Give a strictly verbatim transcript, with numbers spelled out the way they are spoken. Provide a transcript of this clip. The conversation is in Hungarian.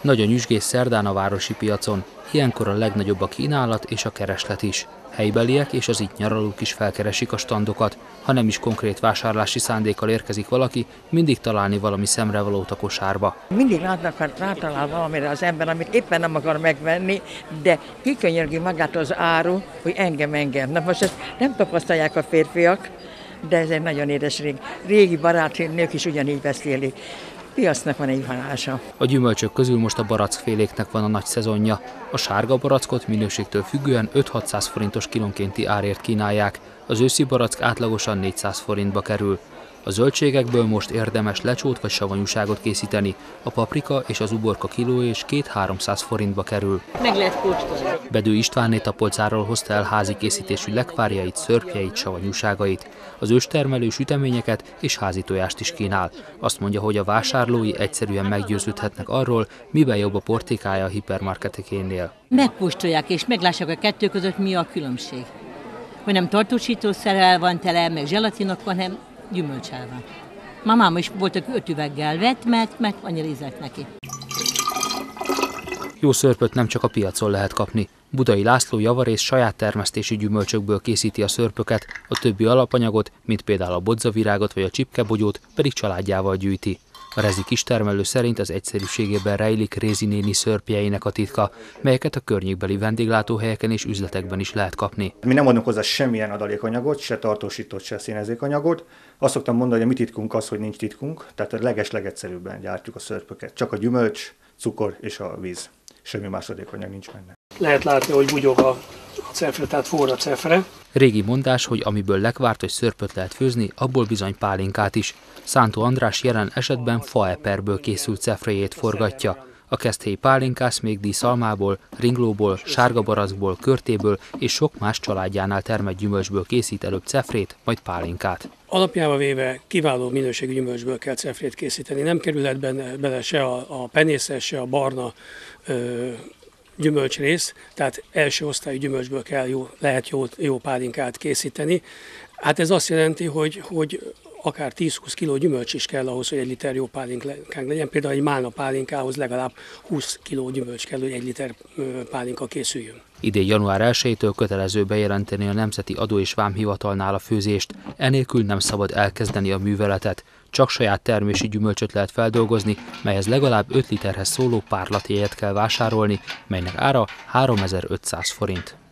Nagy a nyüzsgés szerdán a városi piacon, ilyenkor a legnagyobb a kínálat és a kereslet is. Helybeliek és az itt nyaralók is felkeresik a standokat. Ha nem is konkrét vásárlási szándékkal érkezik valaki, mindig találni valami szemrevalót a kosárba. Mindig látnak, rátalál valamire az ember, amit éppen nem akar megvenni, de kikönyörgi magát az áru, hogy engem, engem. Na most ezt nem tapasztalják a férfiak, de ez egy nagyon édes régi. Régi barátnők is ugyanígy beszélik. Piacnak van egy halása. A gyümölcsök közül most a barackféléknek van a nagy szezonja. A sárga barackot minőségtől függően öt-hatszáz forintos kilónkénti árért kínálják, az őszi barack átlagosan négyszáz forintba kerül. A zöldségekből most érdemes lecsót vagy savanyúságot készíteni, a paprika és az uborka kilója is két-háromszáz forintba kerül. Meg lehet kóstolni. Bedő Istvánné Tapolcáról hozta el házi készítésű lekvárjait, szörpjeit, savanyúságait. Az őstermelő süteményeket és házi tojást is kínál. Azt mondja, hogy a vásárlói egyszerűen meggyőződhetnek arról, miben jobb a portékája a hipermarketekénél. Megkóstolják és meglássák a kettő között, mi a különbség. Hogy nem tartósítószerrel van tele, meg zselatinok van, hanem gyümölcsel van. Mamám is volt, öt üveggel vett, mert, mert annyira ízlett neki. Jó szörpöt nem csak a piacon lehet kapni. Budai László javarész saját termesztési gyümölcsökből készíti a szörpöket, a többi alapanyagot, mint például a bodzavirágot vagy a csipkebogyót, pedig családjával gyűjti. A rezi kistermelő szerint az egyszerűségében rejlik Rézi néni szörpjeinek a titka, melyeket a környékbeli vendéglátóhelyeken és üzletekben is lehet kapni. Mi nem adunk hozzá semmilyen adalékanyagot, se tartósított, se színezékanyagot. Azt szoktam mondani, hogy a mi titkunk az, hogy nincs titkunk, tehát a leges-legegyszerűbben gyártjuk a szörpöket. Csak a gyümölcs, cukor és a víz. Semmi másodékanyag nincs benne. Lehet látni, hogy bugyog a cefre, tehát forra cefre. Régi mondás, hogy amiből lekvárt vagy szörpöt lehet főzni, abból bizony pálinkát is. Szántó András jelen esetben faeperből készült cefrejét forgatja. A keszthelyi pálinkász még díszalmából, ringlóból, sárga barackból, körtéből és sok más családjánál termett gyümölcsből készít előbb cefrét, majd pálinkát. Alapjába véve kiváló minőségű gyümölcsből kell cefrét készíteni. Nem kerülhet benne, bele se a, a penészes, se a barna ö, gyümölcsrész, tehát első osztályú gyümölcsből kell jó, lehet jó, jó pálinkát készíteni. Hát ez azt jelenti, hogy, hogy akár tíz-húsz kiló gyümölcs is kell ahhoz, hogy egy liter jó pálinkánk legyen. Például egy málna pálinkához legalább húsz kiló gyümölcs kell, hogy egy liter pálinka készüljön. Idén január elsejétől kötelező bejelenteni a Nemzeti Adó és Vámhivatalnál a főzést, enélkül nem szabad elkezdeni a műveletet. Csak saját termési gyümölcsöt lehet feldolgozni, melyhez legalább öt literhez szóló párlatjegyet kell vásárolni, melynek ára háromezer-ötszáz forint.